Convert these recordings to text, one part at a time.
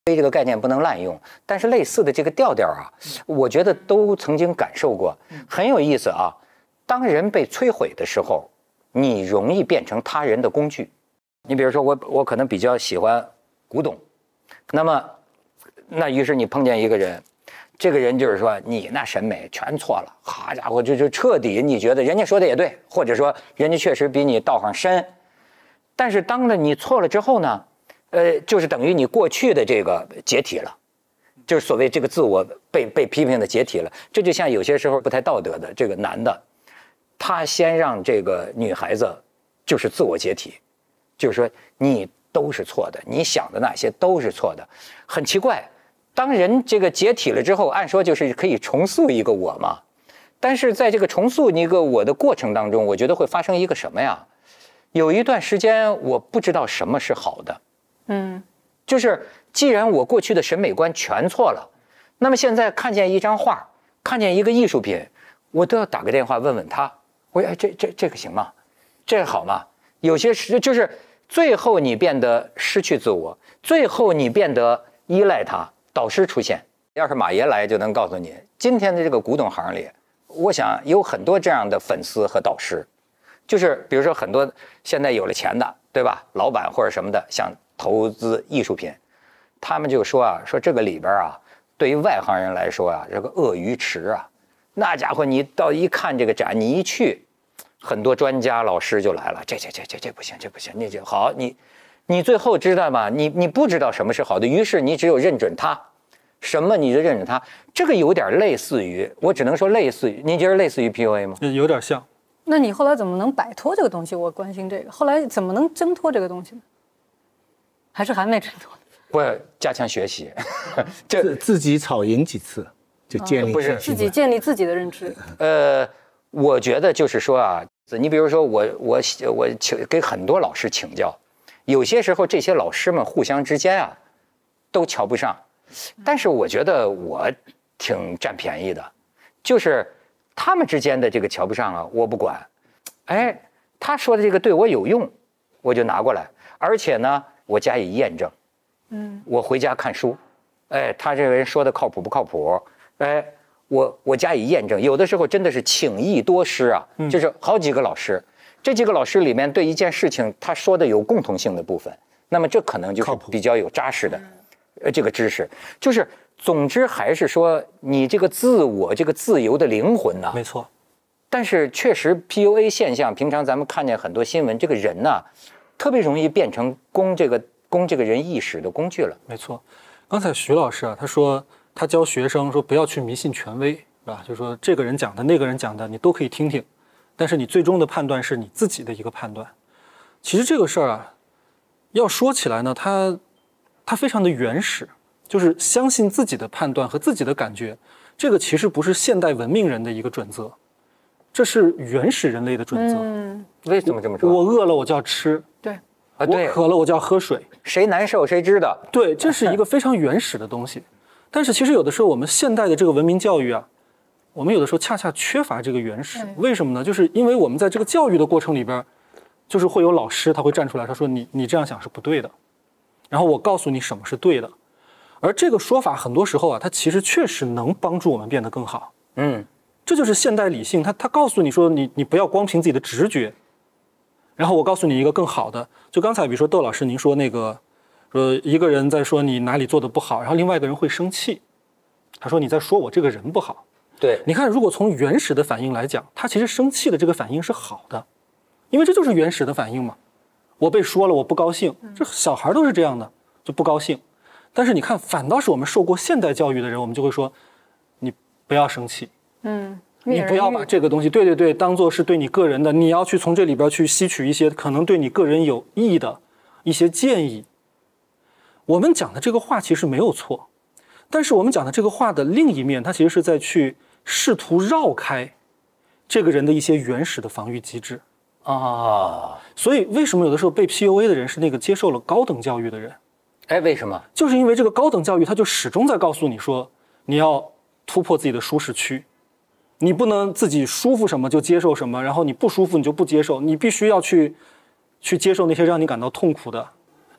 这个概念不能滥用，但是类似的这个调调啊，我觉得都曾经感受过，很有意思啊。当人被摧毁的时候，你容易变成他人的工具。你比如说我可能比较喜欢古董，那于是你碰见一个人，这个人就是说你那审美全错了，好家伙，就彻底你觉得人家说的也对，或者说人家确实比你道行深，但是当了你错了之后呢？就是等于你过去的这个解体了，就是所谓这个自我被批评的解体了。这就像有些时候不太道德的这个男的，他先让这个女孩子就是自我解体，就是说你都是错的，你想的那些都是错的。很奇怪，当人这个解体了之后，按说就是可以重塑一个我嘛，但是在这个重塑一个我的过程当中，我觉得会发生一个什么呀？有一段时间我不知道什么是好的。就是既然我过去的审美观全错了，那么现在看见一张画，看见一个艺术品，我都要打个电话问问他，我说哎，这个行吗？这个好吗？有些时就是最后你变得失去自我，最后你变得依赖他。导师出现，要是马爷来就能告诉你，今天的这个古董行里，我想有很多这样的粉丝和导师，就是比如说很多现在有了钱的，对吧？老板或者什么的想投资艺术品，他们就说说这个里边啊，对于外行人来说啊，这个鳄鱼池啊，那家伙你到一看这个展，你一去，很多专家老师就来了，这不行，这不行，那就好，你最后知道吗？你不知道什么是好的，于是你只有认准它，什么你就认准它，这个有点类似于，我只能说类似于，你觉得类似于 PUA 吗？ 有点像。 那你后来怎么能摆脱这个东西？我关心这个，后来怎么能挣脱这个东西呢？还是还没挣脱？ 我要加强学习， 自己吵赢几次，就建立自己建立自己的认知。 我觉得就是说啊，你比如说我给很多老师请教，有些时候这些老师们互相之间啊都瞧不上，但是我觉得我挺占便宜的，就是他们之间的这个瞧不上啊，我不管，哎，他说的这个对我有用，我就拿过来，而且呢，我加以验证，我回家看书，哎，他这个人说的靠谱不靠谱？哎，我加以验证，有的时候真的是请益多师啊，就是好几个老师，这几个老师里面对一件事情他说的有共同性的部分，那么这可能就是比较有扎实的，这个知识，就是总之还是说你这个自我这个自由的灵魂呢， 没错。 但是确实 PUA 现象，平常咱们看见很多新闻，这个人呢，特别容易变成供这个人意识的工具了。 没错，刚才徐老师啊，他说他教学生说不要去迷信权威，是吧？就说这个人讲的、那个人讲的，你都可以听听，但是你最终的判断是你自己的一个判断。其实这个事儿啊，要说起来呢，它非常的原始，就是相信自己的判断和自己的感觉，这个其实不是现代文明人的一个准则，这是原始人类的准则。 为什么这么说？ 我饿了我就要吃， 对， 我渴了我就要喝水， 谁难受谁知道。 对，这是一个非常原始的东西。但是其实有的时候我们现代的这个文明教育啊，我们有的时候恰恰缺乏这个原始。为什么呢？就是因为我们在这个教育的过程里边，就是会有老师他会站出来，他说你这样想是不对的，然后我告诉你什么是对的。而这个说法很多时候啊，它其实确实能帮助我们变得更好。这就是现代理性，它告诉你说你不要光凭自己的直觉，然后我告诉你一个更好的。就刚才比如说窦老师您说那个，说一个人在说你哪里做的不好，然后另外一个人会生气，他说你在说我这个人不好。 对， 你看如果从原始的反应来讲，他其实生气的这个反应是好的，因为这就是原始的反应嘛。我被说了我不高兴，这小孩都是这样的，就不高兴。但是你看反倒是我们受过现代教育的人，我们就会说你不要生气，你不要把这个东西对当做是对你个人的，你要去从这里边去吸取一些可能对你个人有益的一些建议。我们讲的这个话其实没有错，但是我们讲的这个话的另一面，它其实是在去试图绕开这个人的一些原始的防御机制啊。所以为什么有的时候被 PUA 的人是那个接受了高等教育的人？ 哎，为什么？ 就是因为这个高等教育，它就始终在告诉你说，你要突破自己的舒适区，你不能自己舒服什么就接受什么，然后你不舒服你就不接受，你必须要去接受那些让你感到痛苦的，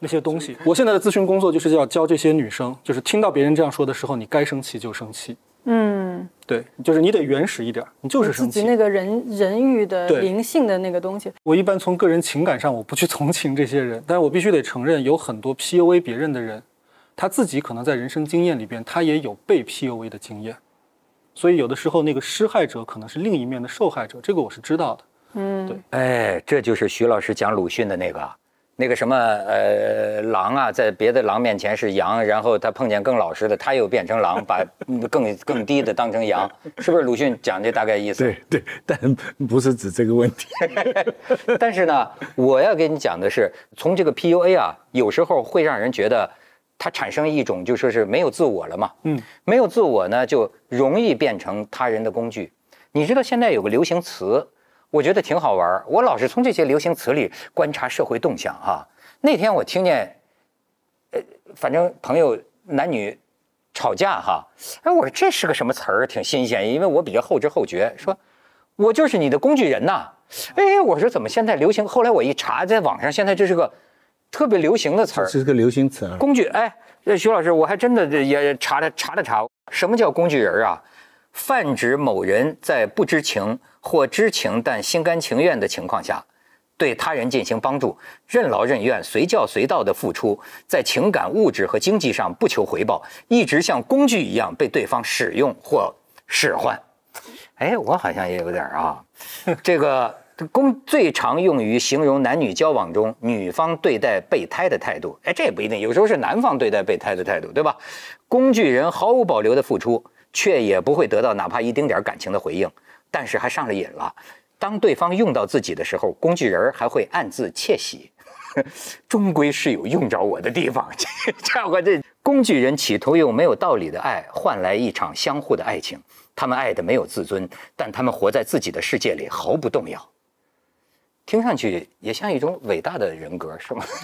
那些东西。我现在的咨询工作就是要教这些女生，就是听到别人这样说的时候，你该生气就生气。对，就是你得原始一点，你就是生气。 自己那个人欲的灵性的那个东西。 我一般从个人情感上，我不去同情这些人，但是我必须得承认，有很多 PUA 别人的人，他自己可能在人生经验里边，他也有被 PUA 的经验。所以有的时候那个施害者可能是另一面的受害者，这个我是知道的。对。 哎，这就是徐老师讲鲁迅的那个什么狼啊，在别的狼面前是羊，然后他碰见更老实的，他又变成狼，把更低的当成羊，是不是鲁迅讲这大概意思？ 对，但不是指这个问题。 但是呢，我要跟你讲的是，从这个 PUA 啊，有时候会让人觉得它产生一种就说是没有自我了嘛。没有自我呢，就容易变成他人的工具。你知道现在有个流行词，我觉得挺好玩，我老是从这些流行词里观察社会动向哈。那天我听见，反正朋友男女吵架哈，哎，我说这是个什么词儿，挺新鲜，因为我比较后知后觉，说我就是你的工具人呐。哎，我说怎么现在流行？后来我一查，在网上现在这是个特别流行的词儿， 这是个流行词儿。 工具，哎，徐老师，我还真的也查了查，什么叫工具人啊？泛指某人在不知情或知情但心甘情愿的情况下，对他人进行帮助，任劳任怨、随叫随到的付出，在情感、物质和经济上不求回报，一直像工具一样被对方使用或使唤。哎，我好像也有点啊，这个最常用于形容男女交往中女方对待备胎的态度。哎，这也不一定，有时候是男方对待备胎的态度，对吧？工具人毫无保留的付出，却也不会得到哪怕一丁点感情的回应，但是还上了瘾了。当对方用到自己的时候，工具人还会暗自窃喜，终归是有用着我的地方。这工具人企图用没有道理的爱换来一场相互的爱情，他们爱的没有自尊，但他们活在自己的世界里毫不动摇。听上去也像一种伟大的人格，是吗？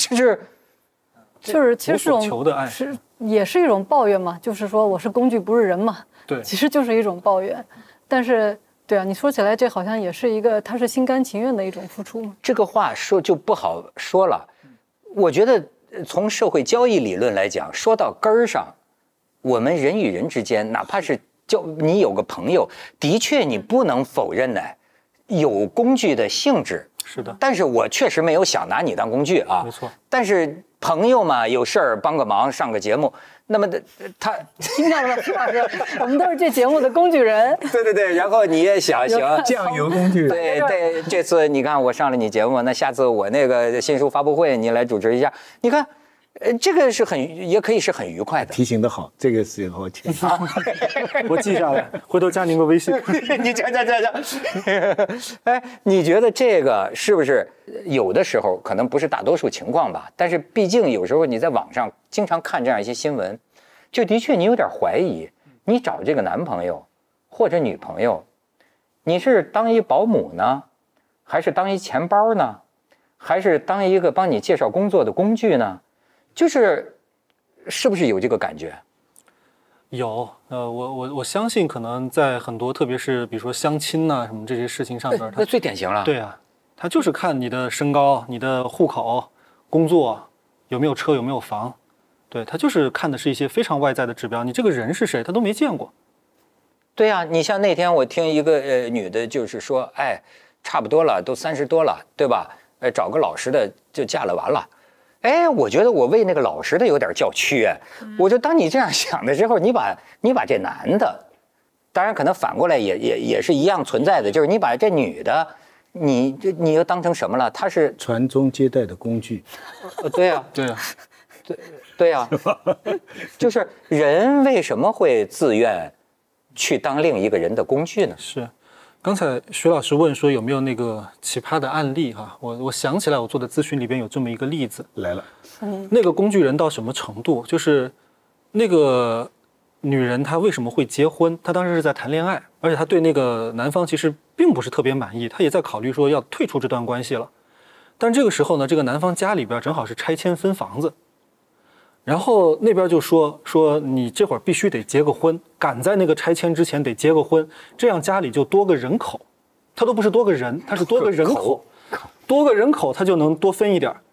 就是其实这种求的爱也是一种抱怨嘛，就是说我是工具不是人嘛， 对， 其实就是一种抱怨。但是对啊，你说起来这好像也是一个他是心甘情愿的一种付出嘛。 这个话说就不好说了。我觉得从社会交易理论来讲，说到根儿上，我们人与人之间，哪怕是你有个朋友，的确你不能否认呢，有工具的性质。 是的， 但是我确实没有想拿你当工具啊。 没错。 但是朋友嘛，有事儿帮个忙，上个节目，那么他听到了吗，徐老师？我们都是这节目的工具人。 对，然后你也想行， 酱油工具人。 对，这次你看我上了你节目，那下次我那个新书发布会你来主持一下，你看。这个是也可以是很愉快的。 提醒的好，这个是我听。 我记下来，回头加您个微信。 你讲。哎，你觉得这个是不是有的时候可能不是大多数情况吧？但是毕竟有时候你在网上经常看这样一些新闻，就的确你有点怀疑，你找这个男朋友或者女朋友，你是当一保姆呢，还是当一钱包呢，还是当一个帮你介绍工作的工具呢？是不是有这个感觉？ 有，我相信可能在很多，特别是比如说相亲呐、什么这些事情上边， 那最典型了。 对啊，他就是看你的身高、你的户口、工作有没有车、有没有房，对，他就是看的是一些非常外在的指标。你这个人是谁，他都没见过。 对啊，你像那天我听一个女的，就是说，哎，差不多了，都30多了，对吧？找个老实的就嫁了，完了。哎，我觉得我为那个老实的有点叫屈。我就当你这样想的时候，你把这男的，当然可能反过来也是一样存在的，就是你把这女的，你又当成什么了？她是传宗接代的工具。 对呀，对呀，就是人为什么会自愿去当另一个人的工具呢？ 是。刚才徐老师问说有没有那个奇葩的案例哈，我想起来我做的咨询里边有这么一个例子来了， 那个工具人到什么程度？就是那个女人她为什么会结婚？她当时是在谈恋爱，而且她对那个男方其实并不是特别满意，她也在考虑说要退出这段关系了。但这个时候呢，这个男方家里边正好是拆迁分房子。然后那边就说你这会儿必须得结个婚，赶在那个拆迁之前得结个婚，这样家里就多个人口。他都不是多个人，他是多个人口，多个人口他就能多分一点。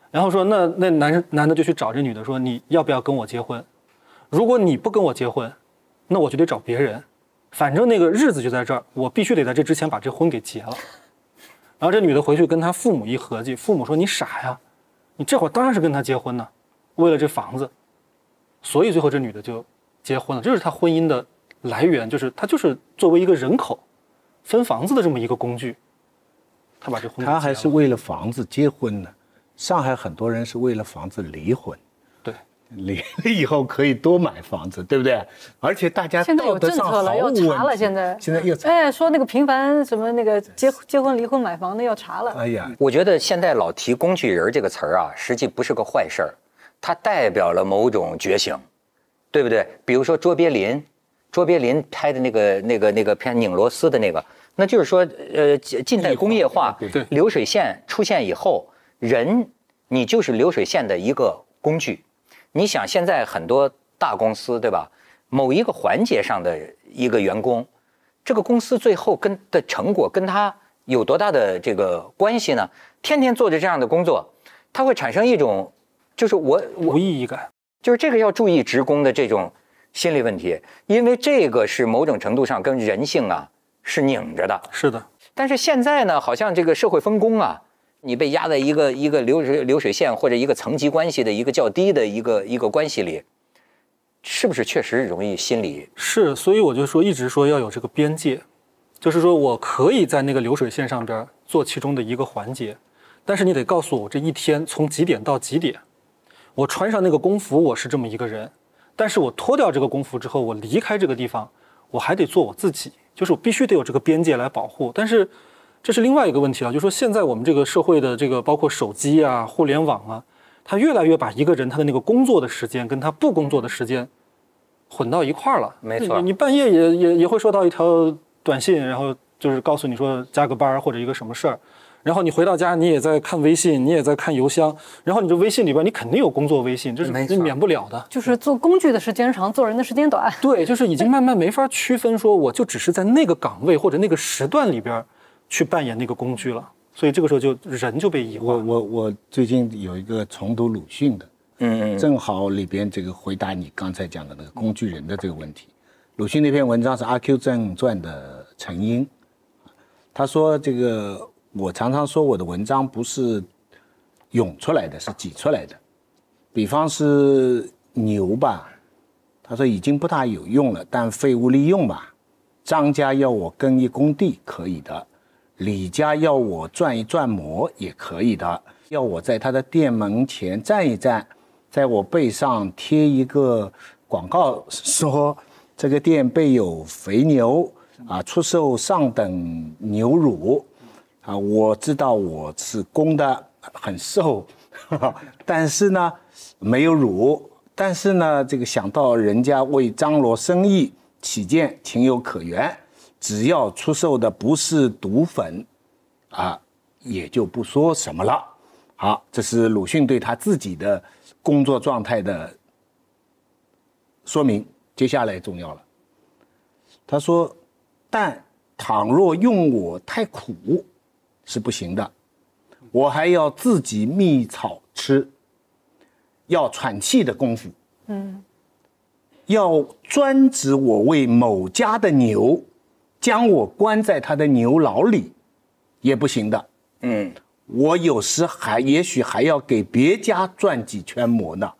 然后说那男的就去找这女的说你要不要跟我结婚？如果你不跟我结婚，那我就得找别人，反正那个日子就在这儿，我必须得在这之前把这婚给结了。然后这女的回去跟她父母一合计，父母说你傻呀，你这会儿当然是跟他结婚呢，为了这房子。所以最后这女的就结婚了，这就是她婚姻的来源，就是她就是作为一个人口分房子的这么一个工具，她把这婚他还是为了房子结婚呢。上海很多人是为了房子离婚， 对， 离了以后可以多买房子，对不对？而且大家现在有道德上政策了，要毫无问题。 查了。现在又查， 哎，说那个频繁什么那个结婚离婚买房的要查了。 哎呀， 我觉得现在老提工具人这个词儿啊，实际不是个坏事儿，它代表了某种觉醒，对不对？比如说卓别林拍的那个片拧螺丝的那个，那就是说，近代工业化对流水线出现以后，人你就是流水线的一个工具。你想现在很多大公司，对吧？某一个环节上的一个员工，这个公司最后的成果跟他有多大的这个关系呢？天天做着这样的工作，他会产生一种，就是我无意义感。 就是这个要注意职工的这种心理问题，因为这个是某种程度上跟人性啊是拧着的。 是的， 但是现在呢，好像这个社会分工啊，你被压在一个流水线或者一个层级关系的一个较低的一个关系里，是不是确实容易心理？ 是，所以我就说一直说要有这个边界，就是说我可以在那个流水线上边做其中的一个环节，但是你得告诉我这一天从几点到几点，我穿上那个工服我是这么一个人，但是我脱掉这个工服之后，我离开这个地方，我还得做我自己，就是我必须得有这个边界来保护。但是这是另外一个问题了，就是说现在我们这个社会的这个包括手机啊、互联网啊，它越来越把一个人他的那个工作的时间跟他不工作的时间混到一块儿了。 没错， 你半夜也会收到一条短信，然后就是告诉你说加个班或者一个什么事儿，然后你回到家你也在看微信，你也在看邮箱，然后你这微信里边你肯定有工作微信，这是免不了的。 就是做工具的时间长，做人的时间短。 对，就是已经慢慢没法区分说我就只是在那个岗位或者那个时段里边去扮演那个工具了，所以这个时候就人就被异化。 我最近有一个重读鲁迅的，正好里边这个回答你刚才讲的那个工具人的这个问题。鲁迅那篇文章是《阿 Q 正传》的陈英，他说这个我常常说我的文章不是涌出来的，是挤出来的。比方是牛吧，他说已经不大有用了，但废物利用吧。张家要我耕一工地可以的，李家要我转一转磨也可以的，要我在他的店门前站一站，在我背上贴一个广告说这个店备有肥牛啊，出售上等牛乳啊，我知道我是公的，很瘦，但是呢没有乳，但是呢这个想到人家为张罗生意起见情有可原，只要出售的不是毒粉啊，也就不说什么了。好，这是鲁迅对他自己的工作状态的说明。接下来重要了，他说但倘若用我太苦是不行的，我还要自己觅草吃，要喘气的功夫，要专指我为某家的牛，将我关在他的牛牢里，也不行的。我有时也许还要给别家转几圈磨呢。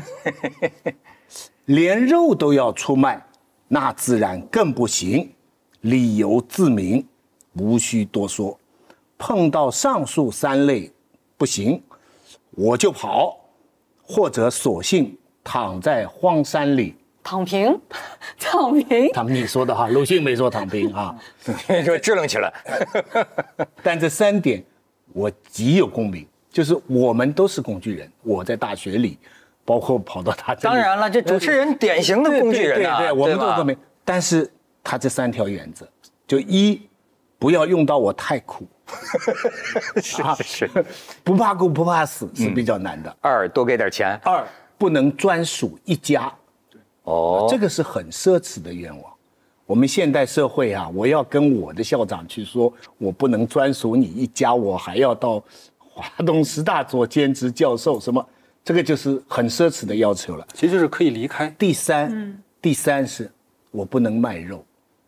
连肉都要出卖，那自然更不行。理由自明，无需多说。碰到上述三类不行，我就跑，或者索性躺在荒山里。 躺平，躺平。 你说的哈，鲁迅没说躺平啊， 说支棱起来。 但这三点我极有共鸣，就是我们都是工具人。我在大学里，包括跑到他这里， 当然了，这主持人典型的工具人啊， 对，我们都有共鸣。但是他这三条原则，就一，不要用到我太苦， 是， 不怕苦不怕死是比较难的。 二，多给点钱。 二，不能专属一家。 哦， 这个是很奢侈的愿望。我们现代社会啊，我要跟我的校长去说，我不能专属你一家，我还要到华东师大做兼职教授什么，这个就是很奢侈的要求了。 其实就是可以离开。 第三是我不能卖肉，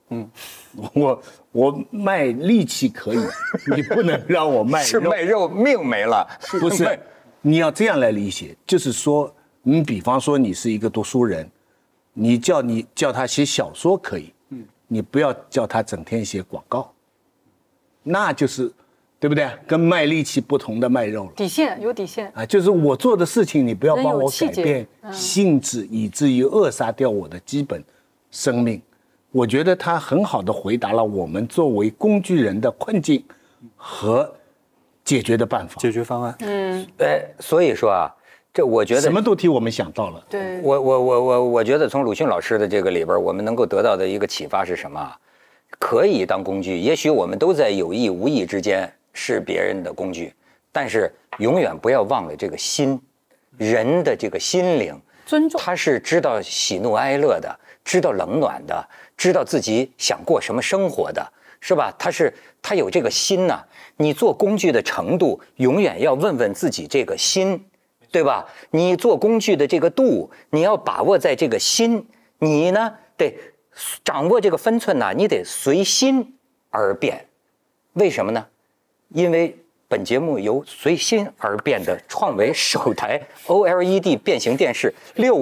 我卖力气可以，你不能让我卖肉。 是卖肉命没了， 不是？你要这样来理解，就是说，你比方说你是一个读书人，你叫他写小说可以，你不要叫他整天写广告，那就是对不对？跟卖力气不同的卖肉了。 底线有底线啊，就是我做的事情，你不要帮我改人有变性质，以至于扼杀掉我的基本生命。我觉得他很好的回答了我们作为工具人的困境和解决的办法、 解决方案。 所以说啊，这我觉得什么都替我们想到了。 对， 我觉得从鲁迅老师的这个里边，我们能够得到的一个启发是什么？可以当工具，也许我们都在有意无意之间是别人的工具，但是永远不要忘了这个心，人的这个心灵， 尊重， 他是知道喜怒哀乐的，知道冷暖的，知道自己想过什么生活的，是吧？他有这个心呐。你做工具的程度，永远要问问自己这个心，对吧？你做工具的这个度，你要把握在这个心，你呢得掌握这个分寸呢，你得随心而变。为什么呢？因为本节目由随心而变的创维首台 OLED 变形电视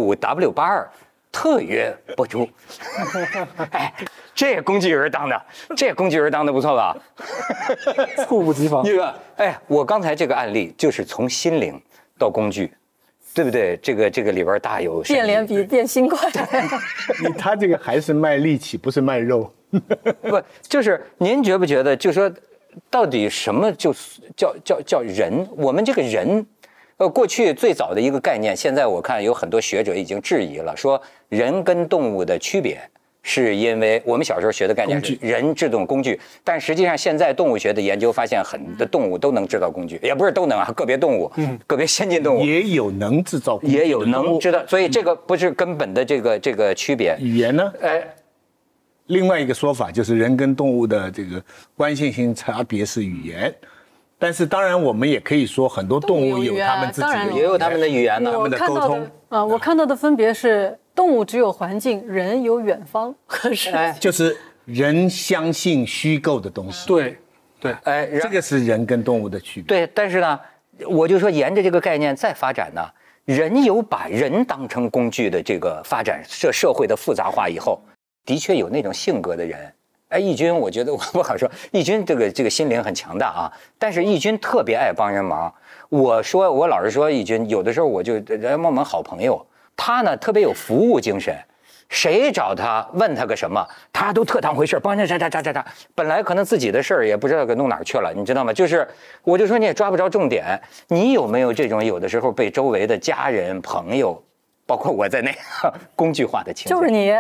65W82特约播出。哎，这工具人当的不错吧？ 猝不及防。 哎，我刚才这个案例就是从心灵到工具，对不对？这个里边大有变脸比变心快。 他这个还是卖力气，不是卖肉。 不，就是您觉不觉得，就说到底什么叫人？我们这个人，过去最早的一个概念，现在我看有很多学者已经质疑了，说人跟动物的区别。是因为我们小时候学的概念是人制动工具，但实际上现在动物学的研究发现，很多动物都能制造工具，也不是都能啊，个别动物，个别先进动物也有能制造工具， 也有能知道，所以这个不是根本的这个区别。 语言呢？另外一个说法就是人跟动物的这个关系性差别是语言，但是当然我们也可以说很多动物有他们自己的语言， 也有他们的语言呢， 他们的沟通。 我看到的分别是。动物只有环境，人有远方和世界。 就是人相信虚构的东西。 对， 这个是人跟动物的区别。 对，但是呢，我就说沿着这个概念再发展呢，人有把人当成工具的这个发展，社会的复杂化以后，的确有那种性格的人。哎，义军，我觉得我不好说，义军这个心灵很强大啊，但是义军特别爱帮人忙。我老实说，义军有的时候我就我们好朋友。他呢特别有服务精神，谁找他问他个什么，他都特当回事，帮人啥。本来可能自己的事儿也不知道给弄哪儿去了，你知道吗？就是我就说你也抓不着重点。你有没有这种有的时候被周围的家人、朋友，包括我在内，工具化的情况？ 就是你。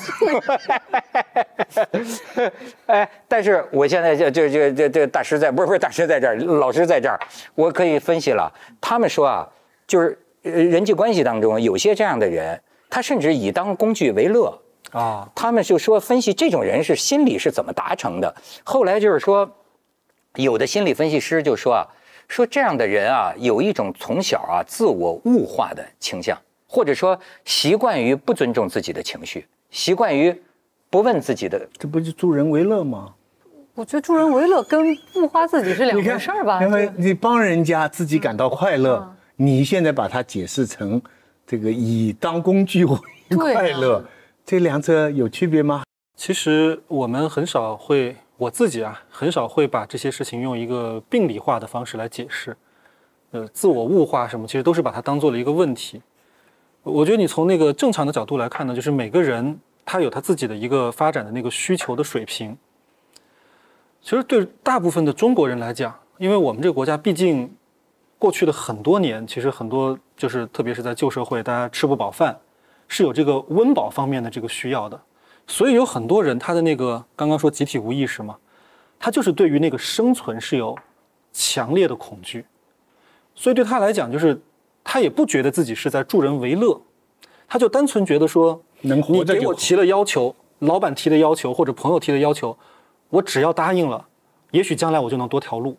哎，但是我现在这大师不是大师在这儿，老师在这儿，我可以分析了。他们说啊，就是人际关系当中有些这样的人，他甚至以当工具为乐啊。他们就说分析这种人是心理是怎么达成的。后来就是说，有的心理分析师就说啊，说这样的人啊，有一种从小啊自我物化的倾向，或者说习惯于不尊重自己的情绪，习惯于不问自己的。 这不就助人为乐吗？ 我觉得助人为乐跟物化自己是两回事儿吧。 因为你帮人家自己感到快乐。你现在把它解释成这个以当工具为快乐，这两者有区别吗？ 其实我们很少会，我自己啊，很少会把这些事情用一个病理化的方式来解释。自我物化什么，其实都是把它当做了一个问题。我觉得你从那个正常的角度来看呢，就是每个人他有他自己的一个发展的那个需求的水平。其实对大部分的中国人来讲，因为我们这个国家毕竟过去的很多年，其实很多就是特别是在旧社会，大家吃不饱饭，是有这个温饱方面的这个需要的，所以有很多人他的那个刚刚说集体无意识嘛，他就是对于那个生存是有强烈的恐惧，所以对他来讲，就是他也不觉得自己是在助人为乐，他就单纯觉得说， 能活着就好， 你给我提了要求，老板提的要求或者朋友提的要求，我只要答应了，也许将来我就能多条路。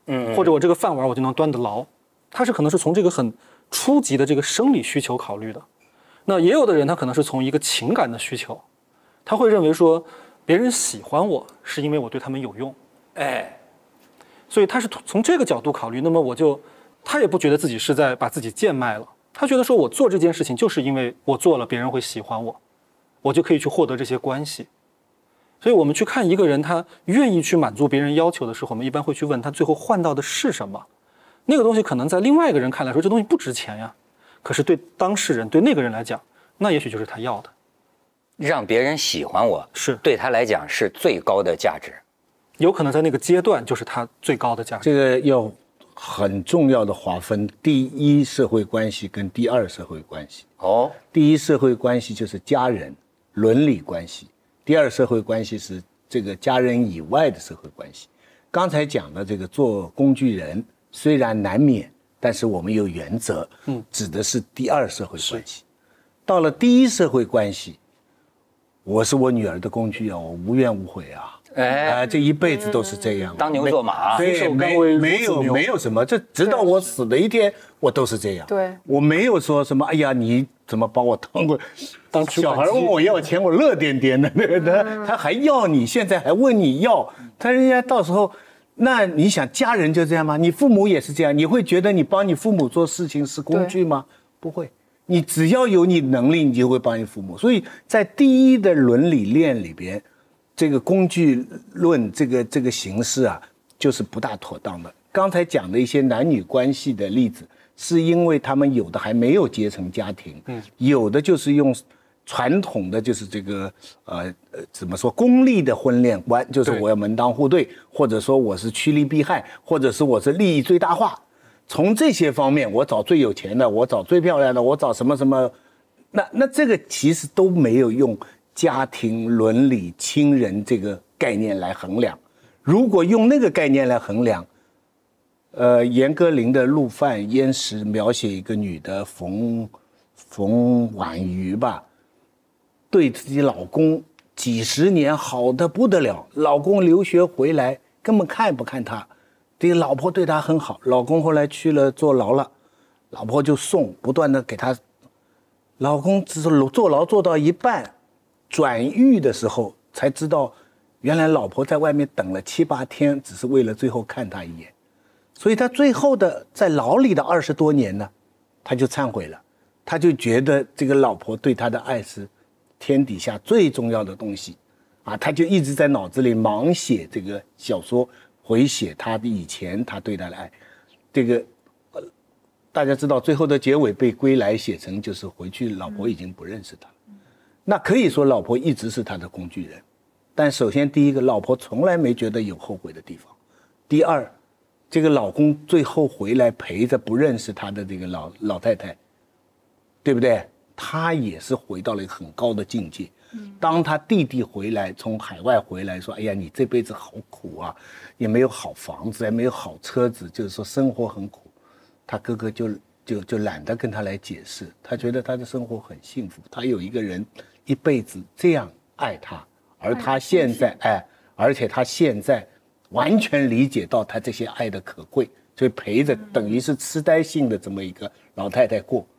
或者我这个饭碗我就能端得牢，他是可能是从这个很初级的这个生理需求考虑的。那也有的人他可能是从一个情感的需求，他会认为说别人喜欢我是因为我对他们有用，所以他是从这个角度考虑。那么他也不觉得自己是在把自己贱卖了，他觉得说我做这件事情就是因为我做了别人会喜欢我，我就可以去获得这些关系。所以我们去看一个人他愿意去满足别人要求的时候，我们一般会去问他最后换到的是什么。那个东西可能在另外一个人看来说这东西不值钱呀，可是对当事人对那个人来讲，那也许就是他要的。 让别人喜欢我是对他来讲是最高的价值， 有可能在那个阶段就是他最高的价值。 这个要很重要的划分第一社会关系跟第二社会关系。第一社会关系就是家人伦理关系，第二社会关系是这个家人以外的社会关系。刚才讲的这个做工具人虽然难免，但是我们有原则，指的是第二社会关系。到了第一社会关系，我是我女儿的工具啊，我无怨无悔啊，这一辈子都是这样， 当牛做马， 对，没有什么，这直到我死的一天，我都是这样。 对， 我没有说什么，哎呀，你怎么把我当小孩问我要钱，我乐颠颠的，他还要你，现在还问你要，他人家到时候，那你想家人就这样吗？你父母也是这样，你会觉得你帮你父母做事情是工具吗？不会。你只要有你能力，你就会帮你父母。所以在第一的伦理链里边，这个工具论这个形式啊，就是不大妥当的。刚才讲的一些男女关系的例子，是因为他们有的还没有结成家庭，有的就是用传统的就是这个怎么说功利的婚恋观，就是我要门当户对，或者说我是趋利避害，或者是我是利益最大化。从这些方面，我找最有钱的，我找最漂亮的，我找什么什么，那这个其实都没有用家庭伦理亲人这个概念来衡量。如果用那个概念来衡量，严歌苓的《陆犯焉识》描写一个女的冯婉瑜吧，对自己老公几十年好的不得了，老公留学回来根本看不看她。这个老婆对他很好，老公后来去了坐牢了，老婆就不断的给他，老公只是坐牢坐到一半，转狱的时候才知道，原来老婆在外面等了7、8天，只是为了最后看他一眼，所以他最后的在牢里的20多年呢，他就忏悔了，他就觉得这个老婆对他的爱是天底下最重要的东西，他就一直在脑子里盲写这个小说。回写他的以前他对他的爱，这个大家知道最后的结尾被归来写成就是回去老婆已经不认识他了，那可以说老婆一直是他的工具人，但首先第一个老婆从来没觉得有后悔的地方，第二这个老公最后回来陪着不认识他的这个老太太，对不对？他也是回到了一个很高的境界。当他弟弟回来，从海外回来说，哎呀，你这辈子好苦啊，也没有好房子，也没有好车子，就是说生活很苦。他哥哥就懒得跟他来解释，他觉得他的生活很幸福，他有一个人一辈子这样爱他，而他现在而且他现在完全理解到他这些爱的可贵，所以陪着等于是痴呆性的这么一个老太太过。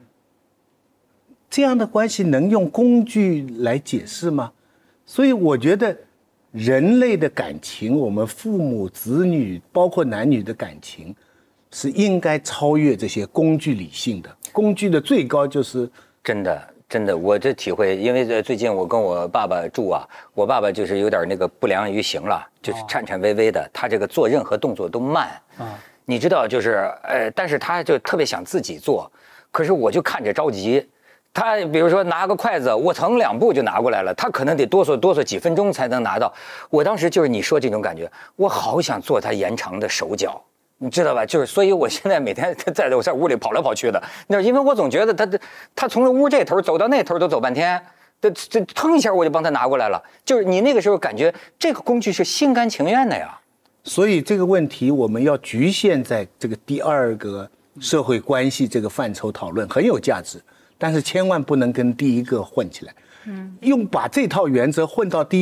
这样的关系能用工具来解释吗？所以我觉得人类的感情，我们父母子女包括男女的感情是应该超越这些工具理性的。工具的最高就是真的我这体会，因为最近我跟我爸爸住啊，我爸爸就是有点那个不良于行了，就是颤颤巍巍的，他这个做任何动作都慢你知道就是但是他就特别想自己做，可是我就看着着急。他比如说拿个筷子，我腾2步就拿过来了，他可能得哆嗦几分钟才能拿到。我当时就是你说这种感觉，我好想做他延长的手脚，你知道吧？就是所以我现在每天我在屋里跑来跑去的，那因为我总觉得他从屋这头走到那头都走半天，这腾一下我就帮他拿过来了。就是你那个时候感觉这个工具是心甘情愿的呀。 所以这个问题我们要局限在这个第二个社会关系这个范畴讨论，很有价值。但是千万不能跟第一个混起来，把这套原则混到第一个，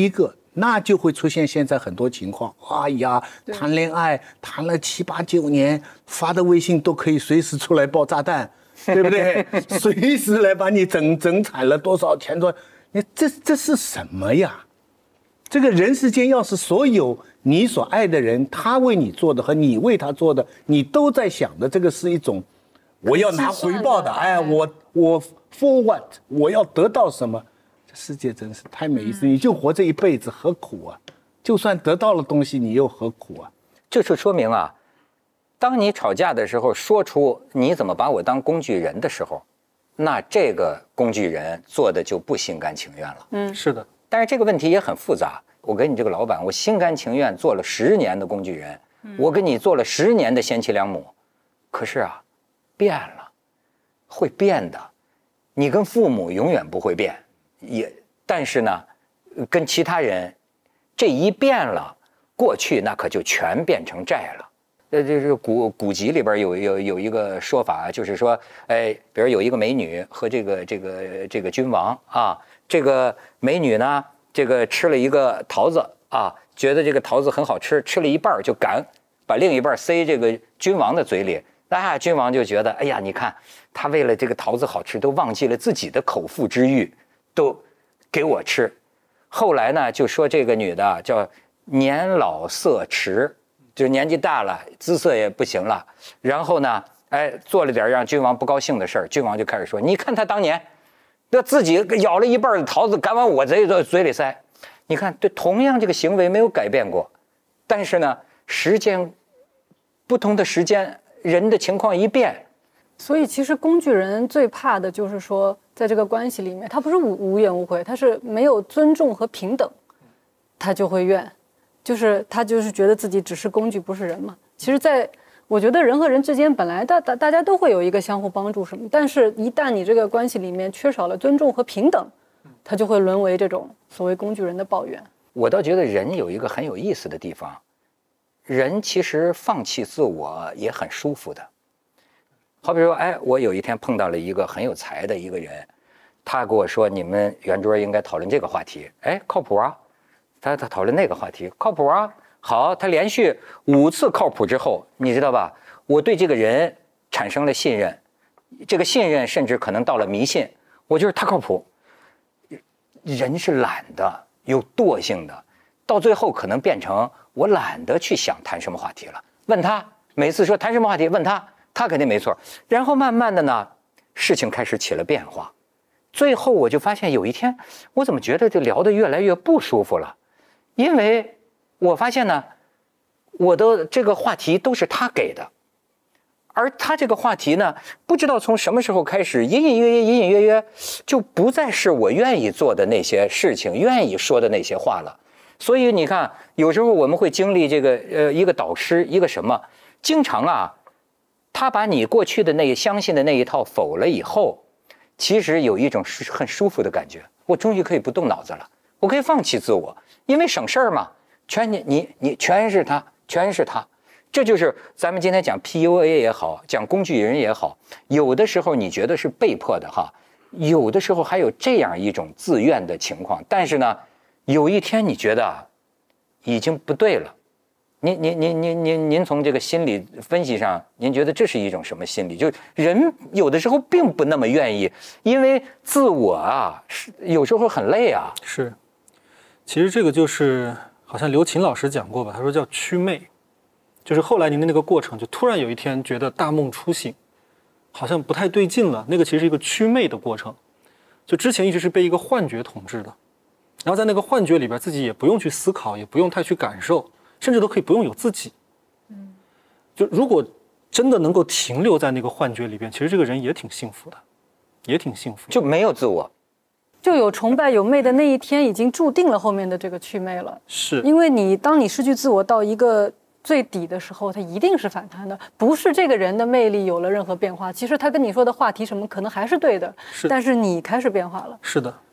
那就会出现现在很多情况。哎呀，谈恋爱谈了7、8、9年，发的微信都可以随时出来爆炸弹，对不对？随时来把你整惨了多少钱多，你这是什么呀？这个人世间要是所有你所爱的人，他为你做的和你为他做的，你都在想的，这个是一种我要拿回报的，哎，我 for what， 我要得到什么？这世界真是太没意思，你就活这一辈子，何苦啊？就算得到了东西，你又何苦啊？ 这就说明啊，当你吵架的时候说出你怎么把我当工具人的时候，那这个工具人做的就不心甘情愿了。 是的。 但是这个问题也很复杂。我跟你这个老板，我心甘情愿做了10年的工具人，我跟你做了10年的贤妻良母，可是啊，变了，会变的。你跟父母永远不会变，但是呢，跟其他人，这一变了，过去那可就全变成债了。这是古籍里边有一个说法，就是说，哎，比如有一个美女和这个君王啊，这个美女呢，这个吃了一个桃子啊，觉得这个桃子很好吃，吃了一半就敢把另一半塞这个君王的嘴里，那君王就觉得，哎呀，你看他为了这个桃子好吃，都忘记了自己的口腹之欲，都给我吃。后来呢，就说这个女的叫年老色迟。就是年纪大了，姿色也不行了，然后呢，哎，做了点让君王不高兴的事儿，君王就开始说：“你看他当年，那自己咬了一半的桃子，敢往我嘴里塞。你看，对，同样这个行为没有改变过，但是呢，不同的时间，人的情况一变， 所以其实工具人最怕的就是说，在这个关系里面，他不是无怨无悔，他是没有尊重和平等，他就会怨。”就是他就是觉得自己只是工具，不是人嘛。其实我觉得人和人之间本来大家都会有一个相互帮助什么，但是一旦你这个关系里面缺少了尊重和平等，他就会沦为这种所谓工具人的抱怨。 我倒觉得人有一个很有意思的地方，人其实放弃自我也很舒服的。好比说，哎，我有一天碰到了一个很有才的一个人，他跟我说，你们圆桌应该讨论这个话题，哎，靠谱啊。他讨论那个话题，靠谱啊！好，他连续5次靠谱之后，你知道吧？我对这个人产生了信任，这个信任甚至可能到了迷信。我觉得他靠谱。人是懒的，有惰性的，到最后可能变成我懒得去想谈什么话题了。问他，每次说谈什么话题，问他，他肯定没错。然后慢慢的呢，事情开始起了变化。最后我就发现有一天，我怎么觉得这聊得越来越不舒服了？因为我发现呢，我的这个话题都是他给的，而他这个话题呢，不知道从什么时候开始，隐隐约约就不再是我愿意做的那些事情，愿意说的那些话了。所以你看，有时候我们会经历这个一个导师，一个什么，经常啊，他把你过去的那个相信的那一套否了以后，其实有一种很舒服的感觉，我终于可以不动脑子了，我可以放弃自我。因为省事儿嘛，你全是他，全是他，这就是咱们今天讲 PUA 也好，讲工具人也好，有的时候你觉得是被迫的哈，有的时候还有这样一种自愿的情况，但是呢，有一天你觉得已经不对了，您从这个心理分析上，您觉得这是一种什么心理？就人有的时候并不那么愿意，因为自我啊，是有时候很累啊， 是。其实这个就是好像刘擎老师讲过吧，他说叫祛魅，就是后来您的那个过程，就突然有一天觉得大梦初醒，好像不太对劲了，那个其实是一个祛魅的过程，就之前一直是被一个幻觉统治的，然后在那个幻觉里边自己也不用去思考，也不用太去感受，甚至都可以不用有自己。就如果真的能够停留在那个幻觉里边，其实这个人也挺幸福的，也挺幸福的， 就没有自我。 就有崇拜有媚的那一天，已经注定了后面的这个祛魅了。 是因为当你失去自我到一个最底的时候，它一定是反弹的，不是这个人的魅力有了任何变化，其实他跟你说的话题什么可能还是对的，但是你开始变化了。 是的。